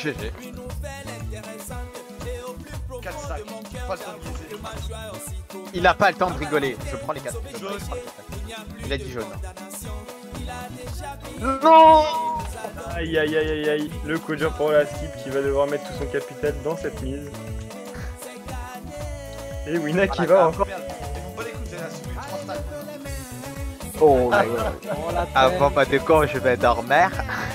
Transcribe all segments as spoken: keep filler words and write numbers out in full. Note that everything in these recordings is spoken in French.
G G. quatre sacs. Pas le temps de miser. Il a pas le temps de rigoler. Je prends les quatre. Jaune. Il a dit jaune. Non. Aïe aïe aïe aïe aïe. Le coup dur pour la skip qui va devoir mettre tout son capital dans cette mise. Et Wina qui va encore. Merde. Et vous pas l'écouter là, c'est trois stacks. Oh my god. Avant ma décor, je vais dormir.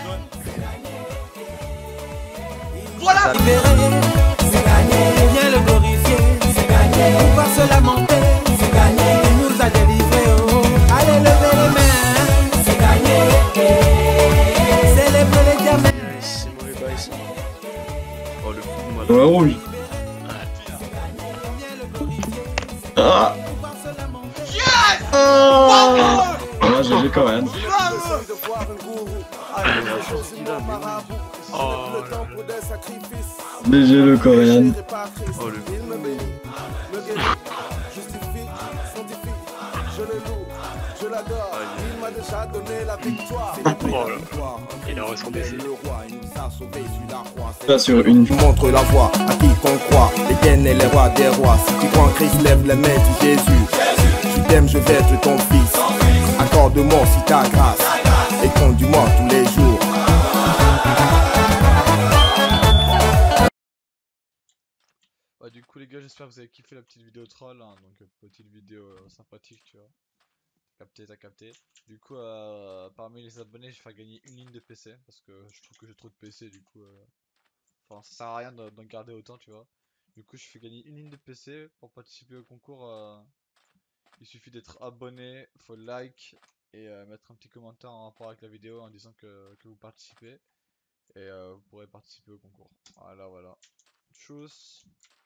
Voilà. C'est gagné, viens le glorifier, c'est gagné, on va se lamenter, c'est gagné, il nous a délivré, oh, allez levez les mains, c'est gagné, célébrez les diamants. C'est mauvais bail ça. Oh le coup moi. Ouais, rouge. Ah. Ah. Ah, G G Coréen. Oh G G le Coréen. Oh le coup. Oh là. Il a reçu son décès. Pas sur une. Montre la voie à quiconque croit, les gaines et les rois des rois. Si tu crois en Christ, lève les mains, dis Jésus. Je t'aime, je vais être ton fils. Accorde-moi si ta grâce et conduis-moi tous les jours. Ouais, du coup les gars, j'espère que vous avez kiffé la petite vidéo troll, hein, donc euh, petite vidéo euh, sympathique, tu vois. T'as capté, t'as capté. Du coup, euh, parmi les abonnés, je vais faire gagner une ligne de P C parce que je trouve que j'ai trop de P C, du coup, euh... enfin, ça sert à rien d'en d'en garder autant, tu vois. Du coup, je fais gagner une ligne de P C pour participer au concours. Euh... Il suffit d'être abonné, faut like et euh, mettre un petit commentaire en rapport avec la vidéo en disant que, que vous participez et euh, vous pourrez participer au concours. Voilà, voilà. Tchuss.